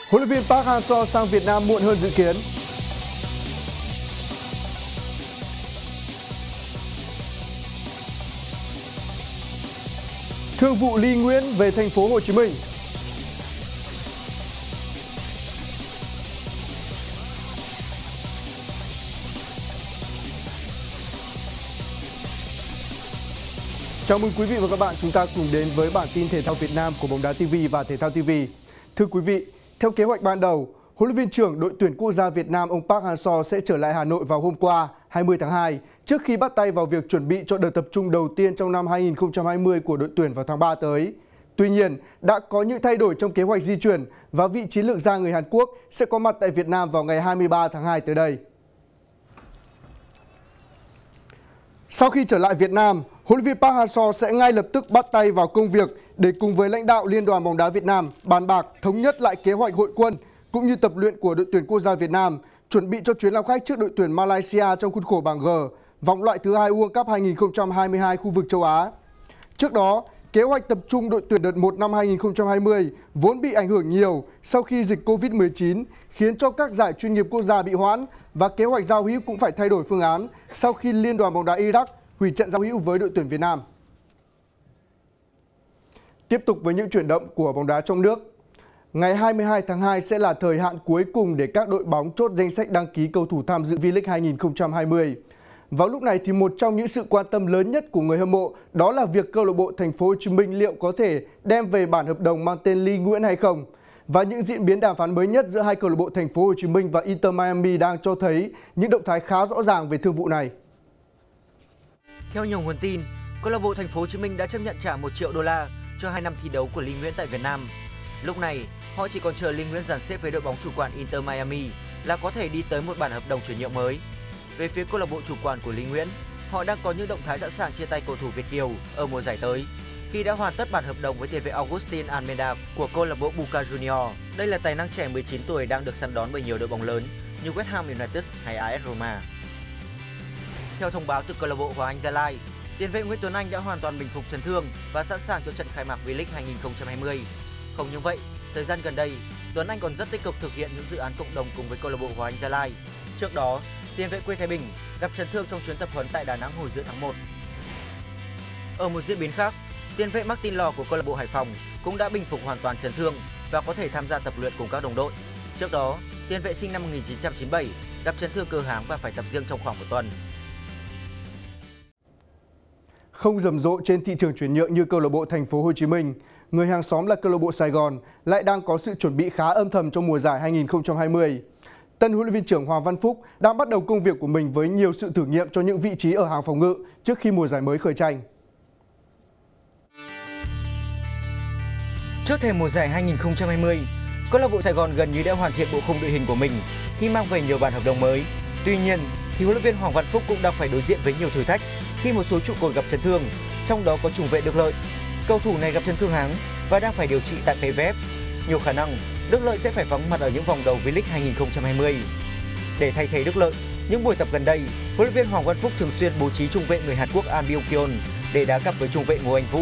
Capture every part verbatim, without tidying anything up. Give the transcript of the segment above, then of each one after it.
Huấn luyện viên Park Hang-seo sang Việt Nam muộn hơn dự kiến. Thương vụ Ly Nguyễn về thành phố Hồ Chí Minh. Chào mừng quý vị và các bạn, chúng ta cùng đến với bản tin thể thao Việt Nam của Bóng Đá ti vi và Thể thao ti vi. Thưa quý vị, theo kế hoạch ban đầu, huấn luyện viên trưởng đội tuyển quốc gia Việt Nam ông Park Hang-seo sẽ trở lại Hà Nội vào hôm qua, hai mươi tháng hai, trước khi bắt tay vào việc chuẩn bị cho đợt tập trung đầu tiên trong năm hai nghìn không trăm hai mươi của đội tuyển vào tháng ba tới. Tuy nhiên, đã có những thay đổi trong kế hoạch di chuyển và vị chiến lược gia người Hàn Quốc sẽ có mặt tại Việt Nam vào ngày hai mươi ba tháng hai tới đây. Sau khi trở lại Việt Nam, huấn luyện viên Park Hang-seo sẽ ngay lập tức bắt tay vào công việc để cùng với lãnh đạo Liên đoàn bóng đá Việt Nam bàn bạc thống nhất lại kế hoạch hội quân cũng như tập luyện của đội tuyển quốc gia Việt Nam, chuẩn bị cho chuyến làm khách trước đội tuyển Malaysia trong khuôn khổ bảng G, vòng loại thứ hai World Cup hai nghìn không trăm hai mươi hai khu vực châu Á. Trước đó, kế hoạch tập trung đội tuyển đợt một năm hai nghìn không trăm hai mươi vốn bị ảnh hưởng nhiều sau khi dịch Covid mười chín khiến cho các giải chuyên nghiệp quốc gia bị hoãn và kế hoạch giao hữu cũng phải thay đổi phương án sau khi Liên đoàn bóng đá Iraq hủy trận giao hữu với đội tuyển Việt Nam. Tiếp tục với những chuyển động của bóng đá trong nước. Ngày hai mươi hai tháng hai sẽ là thời hạn cuối cùng để các đội bóng chốt danh sách đăng ký cầu thủ tham dự V-League hai nghìn không trăm hai mươi. Vào lúc này thì một trong những sự quan tâm lớn nhất của người hâm mộ đó là việc câu lạc bộ Thành phố Hồ Chí Minh liệu có thể đem về bản hợp đồng mang tên Ly Nguyễn hay không. Và những diễn biến đàm phán mới nhất giữa hai câu lạc bộ Thành phố Hồ Chí Minh và Inter Miami đang cho thấy những động thái khá rõ ràng về thương vụ này. Theo nhiều nguồn tin, câu lạc bộ Thành phố Hồ Chí Minh đã chấp nhận trả một triệu đô la cho hai năm thi đấu của Ly Nguyễn tại Việt Nam. Lúc này, họ chỉ còn chờ Ly Nguyễn dàn xếp với đội bóng chủ quản Inter Miami là có thể đi tới một bản hợp đồng chuyển nhượng mới. Về phía câu lạc bộ chủ quản của Ly Nguyễn, họ đang có những động thái sẵn sàng chia tay cầu thủ Việt kiều ở mùa giải tới, khi đã hoàn tất bản hợp đồng với tiền vệ Agustin Almeida của câu lạc bộ Boca Juniors. Đây là tài năng trẻ mười chín tuổi đang được săn đón bởi nhiều đội bóng lớn như West Ham United hay a ét Roma. Theo thông báo từ câu lạc bộ Hoàng Anh Gia Lai, tiền vệ Nguyễn Tuấn Anh đã hoàn toàn bình phục chấn thương và sẵn sàng cho trận khai mạc V-League hai nghìn không trăm hai mươi. Không những vậy, thời gian gần đây, Tuấn Anh còn rất tích cực thực hiện những dự án cộng đồng cùng với câu lạc bộ Hoàng Anh Gia Lai. Trước đó, tiền vệ quê Thái Bình gặp chấn thương trong chuyến tập huấn tại Đà Nẵng hồi giữa tháng một. Ở một diễn biến khác, tiền vệ Martin Lò của câu lạc bộ Hải Phòng cũng đã bình phục hoàn toàn chấn thương và có thể tham gia tập luyện cùng các đồng đội. Trước đó, tiền vệ sinh năm một nghìn chín trăm chín mươi bảy gặp chấn thương cơ háng và phải tập riêng trong khoảng một tuần. Không rầm rộ trên thị trường chuyển nhượng như câu lạc bộ Thành phố Hồ Chí Minh, người hàng xóm là câu lạc bộ Sài Gòn lại đang có sự chuẩn bị khá âm thầm trong mùa giải hai nghìn không trăm hai mươi. Tân huấn luyện viên trưởng Hoàng Văn Phúc đang bắt đầu công việc của mình với nhiều sự thử nghiệm cho những vị trí ở hàng phòng ngự trước khi mùa giải mới khởi tranh. Trước thềm mùa giải hai nghìn không trăm hai mươi, câu lạc bộ Sài Gòn gần như đã hoàn thiện bộ khung đội hình của mình khi mang về nhiều bản hợp đồng mới. Tuy nhiên, thì huấn luyện viên Hoàng Văn Phúc cũng đang phải đối diện với nhiều thử thách khi một số trụ cột gặp chấn thương, trong đó có trung vệ Đức Lợi. Cầu thủ này gặp chấn thương háng và đang phải điều trị tại pê vê ép. Nhiều khả năng Đức Lợi sẽ phải vắng mặt ở những vòng đầu V-League hai nghìn không trăm hai mươi. Để thay thế Đức Lợi, những buổi tập gần đây, huấn luyện viên Hoàng Văn Phúc thường xuyên bố trí trung vệ người Hàn Quốc An Byung-kyun để đá cặp với trung vệ Ngô Anh Vũ.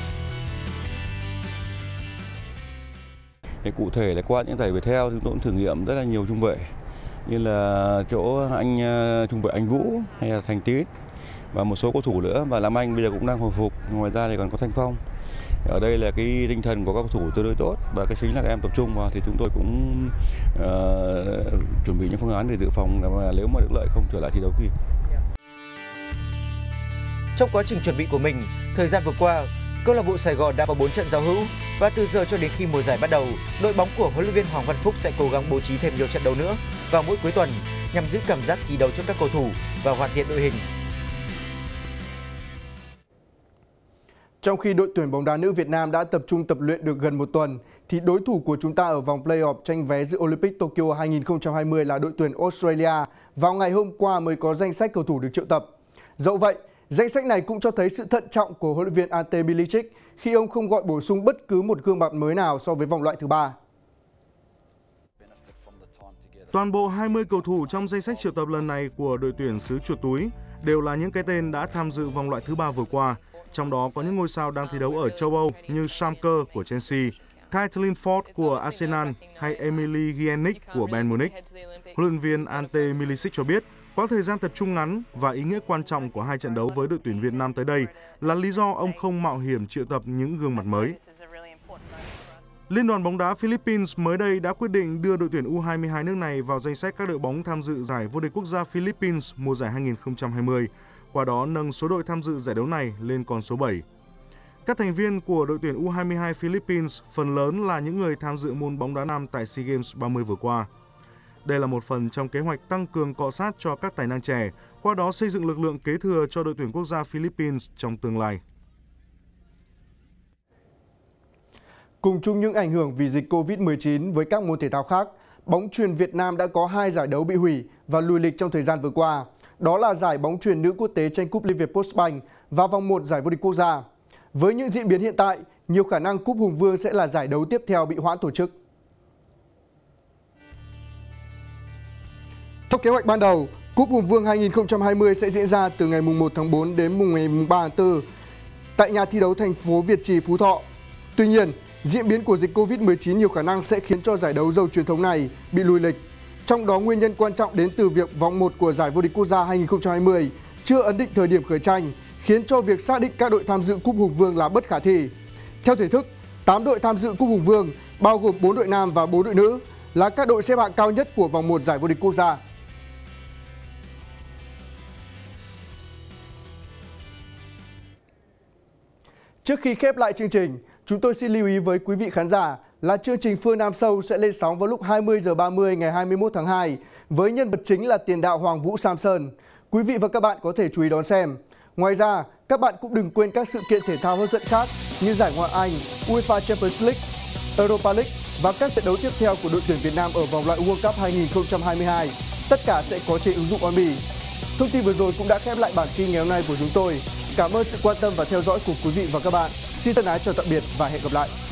Để cụ thể là qua những giải Viettel thì tôi cũng thử nghiệm rất là nhiều trung vệ, như là chỗ anh trung vệ Anh Vũ hay là Thành Tín và một số cầu thủ nữa, và Lam Anh bây giờ cũng đang hồi phục. Ngoài ra thì còn có Thanh Phong. Ở đây là cái tinh thần của các cầu thủ tương đối tốt và cái chính là các em tập trung vào, thì chúng tôi cũng uh, chuẩn bị những phương án để dự phòng mà nếu mà Đức Lợi không trở lại thi đấu kịp. Trong quá trình chuẩn bị của mình, thời gian vừa qua, câu lạc bộ Sài Gòn đã có bốn trận giao hữu và từ giờ cho đến khi mùa giải bắt đầu, đội bóng của huấn luyện viên Hoàng Văn Phúc sẽ cố gắng bố trí thêm nhiều trận đấu nữa vào mỗi cuối tuần nhằm giữ cảm giác thi đấu cho các cầu thủ và hoàn thiện đội hình. Trong khi đội tuyển bóng đá nữ Việt Nam đã tập trung tập luyện được gần một tuần, thì đối thủ của chúng ta ở vòng play-off tranh vé dự Olympic Tokyo hai nghìn không trăm hai mươi là đội tuyển Australia vào ngày hôm qua mới có danh sách cầu thủ được triệu tập. Dẫu vậy, danh sách này cũng cho thấy sự thận trọng của huấn luyện viên Ante Milicic khi ông không gọi bổ sung bất cứ một gương mặt mới nào so với vòng loại thứ ba. Toàn bộ hai mươi cầu thủ trong danh sách triệu tập lần này của đội tuyển xứ chuột túi đều là những cái tên đã tham dự vòng loại thứ ba vừa qua. Trong đó có những ngôi sao đang thi đấu ở châu Âu như Sam Kerr của Chelsea, Caitlin Ford của Arsenal hay Emily Gienic của Bayern Munich. Huấn luyện viên Ante Milicic cho biết, quãng thời gian tập trung ngắn và ý nghĩa quan trọng của hai trận đấu với đội tuyển Việt Nam tới đây là lý do ông không mạo hiểm triệu tập những gương mặt mới. Liên đoàn bóng đá Philippines mới đây đã quyết định đưa đội tuyển U hai mươi hai nước này vào danh sách các đội bóng tham dự giải vô địch quốc gia Philippines mùa giải hai nghìn không trăm hai mươi, qua đó nâng số đội tham dự giải đấu này lên con số bảy. Các thành viên của đội tuyển U hai mươi hai Philippines phần lớn là những người tham dự môn bóng đá nam tại SEA Games ba mươi vừa qua. Đây là một phần trong kế hoạch tăng cường cọ sát cho các tài năng trẻ, qua đó xây dựng lực lượng kế thừa cho đội tuyển quốc gia Philippines trong tương lai. Cùng chung những ảnh hưởng vì dịch Covid mười chín với các môn thể thao khác, bóng chuyền Việt Nam đã có hai giải đấu bị hủy và lùi lịch trong thời gian vừa qua. Đó là giải bóng chuyền nữ quốc tế tranh cúp Liên Việt Postbank và vòng một giải vô địch quốc gia. Với những diễn biến hiện tại, nhiều khả năng Cúp Hùng Vương sẽ là giải đấu tiếp theo bị hoãn tổ chức. Theo kế hoạch ban đầu, Cúp Hùng Vương hai nghìn không trăm hai mươi sẽ diễn ra từ ngày một tháng tư đến ngày ba tháng tư tại nhà thi đấu thành phố Việt Trì, Phú Thọ. Tuy nhiên, diễn biến của dịch Covid mười chín nhiều khả năng sẽ khiến cho giải đấu giàu truyền thống này bị lùi lịch. Trong đó nguyên nhân quan trọng đến từ việc vòng một của giải vô địch quốc gia hai nghìn không trăm hai mươi chưa ấn định thời điểm khởi tranh, khiến cho việc xác định các đội tham dự Cúp Hùng Vương là bất khả thi. Theo thể thức, tám đội tham dự Cúp Hùng Vương, bao gồm bốn đội nam và bốn đội nữ, là các đội xếp hạng cao nhất của vòng một giải vô địch quốc gia. Trước khi khép lại chương trình, chúng tôi xin lưu ý với quý vị khán giả là chương trình Phương Nam Show sẽ lên sóng vào lúc hai mươi giờ ba mươi ngày hai mươi mốt tháng hai với nhân vật chính là tiền đạo Hoàng Vũ Samson. Quý vị và các bạn có thể chú ý đón xem. Ngoài ra, các bạn cũng đừng quên các sự kiện thể thao hấp dẫn khác như giải Ngoại hạng Anh, UEFA Champions League, Europa League và các trận đấu tiếp theo của đội tuyển Việt Nam ở vòng loại World Cup hai nghìn không trăm hai mươi hai. Tất cả sẽ có trên ứng dụng On Bì. Thông tin vừa rồi cũng đã khép lại bản tin ngày hôm nay của chúng tôi. Cảm ơn sự quan tâm và theo dõi của quý vị và các bạn. Xin thân ái chào tạm biệt và hẹn gặp lại.